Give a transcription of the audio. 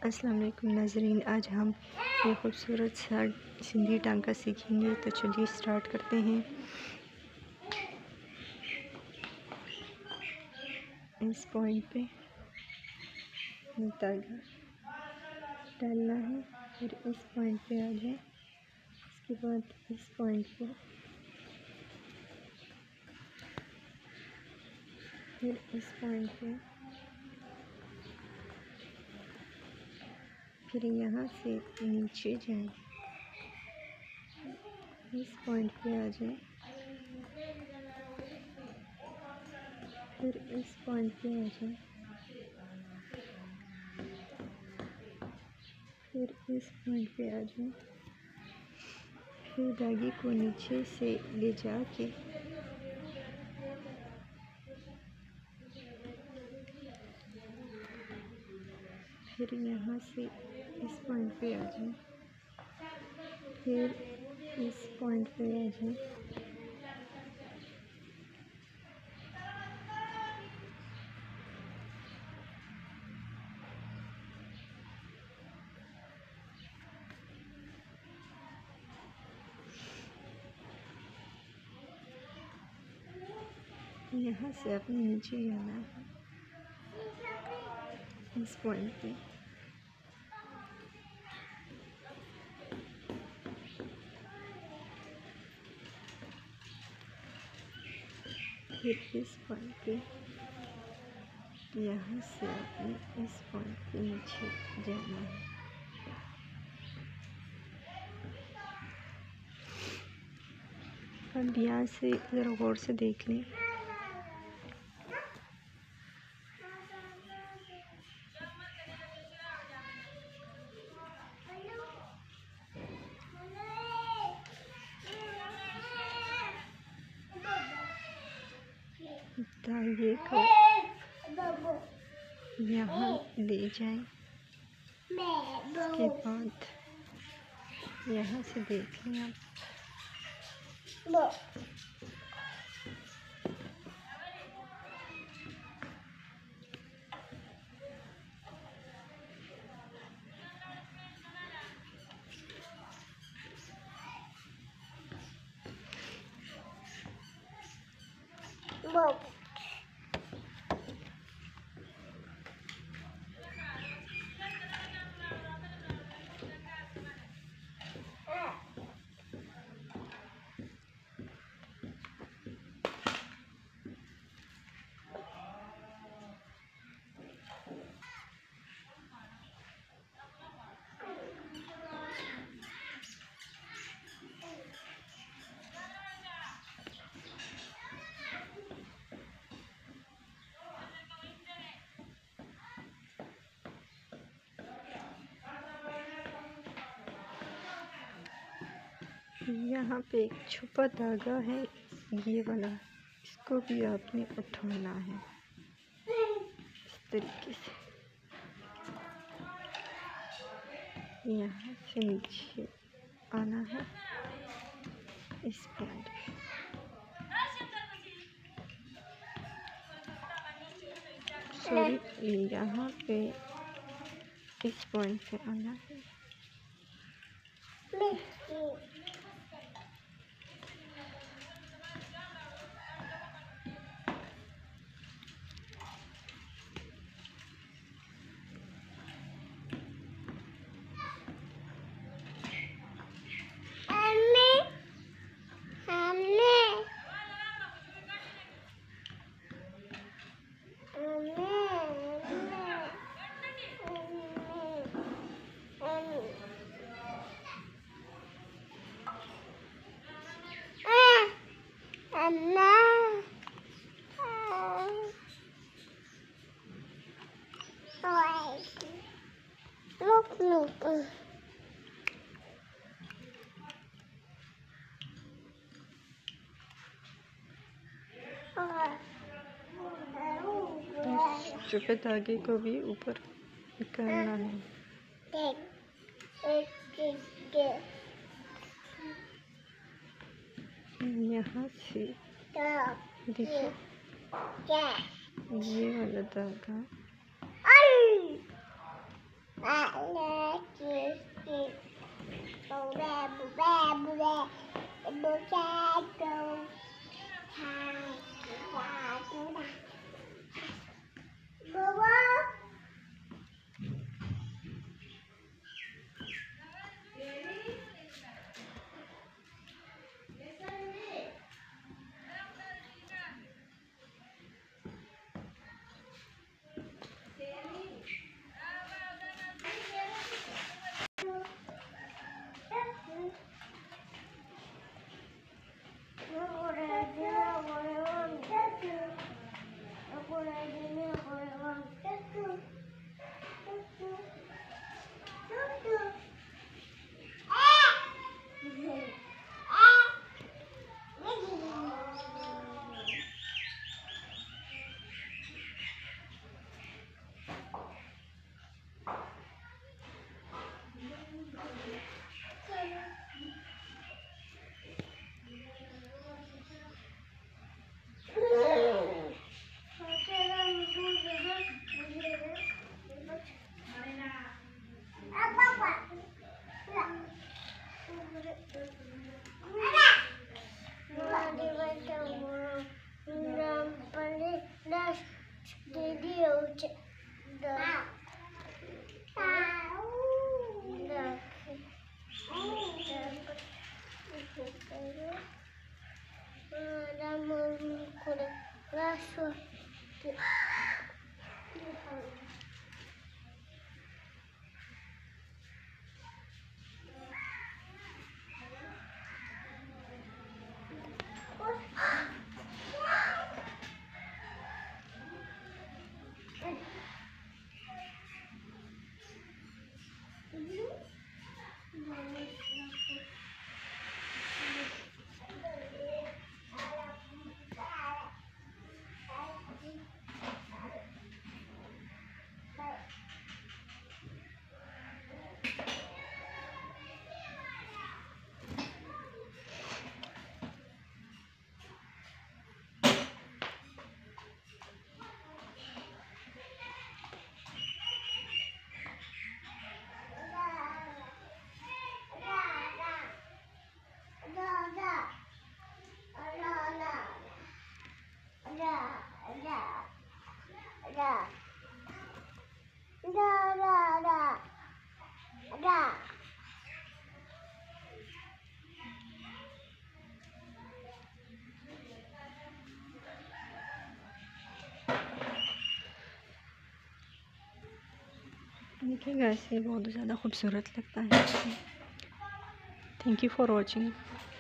अस्सलाम वालेकुम नाज़रीन, आज हम ये खूबसूरत सा सिंधी टांका सीखेंगे। तो चलिए स्टार्ट करते हैं। इस पॉइंट पे धागा डालना है, फिर इस पॉइंट पे आ जाए। इसके बाद इस पॉइंट पे, फिर इस पॉइंट पे, फिर यहाँ से नीचे जाए, इस पॉइंट पे आ जाए, फिर इस पॉइंट पे आ जाए, फिर इस पॉइंट पे आ जाए, फिर धागे को नीचे से ले जाके फिर यहाँ से इस पॉइंट पे आ जाए, फिर इस पॉइंट पे आ जाए, यहाँ से अपने नीचे आना है इस पॉइंट पे, फिर इस पॉइंट पे, यहाँ से अपने इस पॉइंट पे नीचे जाना है। अब यहाँ से ज़रा गौर से देख लें। धागे को यहाँ ले जाएं। इसके बाद यहाँ से देख लें आप, यहाँ पे एक छुपा धागा है, ये वाला, इसको भी आपने उठाना है इस तरीके से। यहाँ से नीचे आना है इस पॉइंट पे, सॉरी यहाँ पे इस पॉइंट पे आना है। छुपे धागे को भी ऊपर करना है। यहाँ से देखो, ये वाला धागा देखिएगा, ऐसे बहुत ज़्यादा खूबसूरत लगता है। Thank you for watching.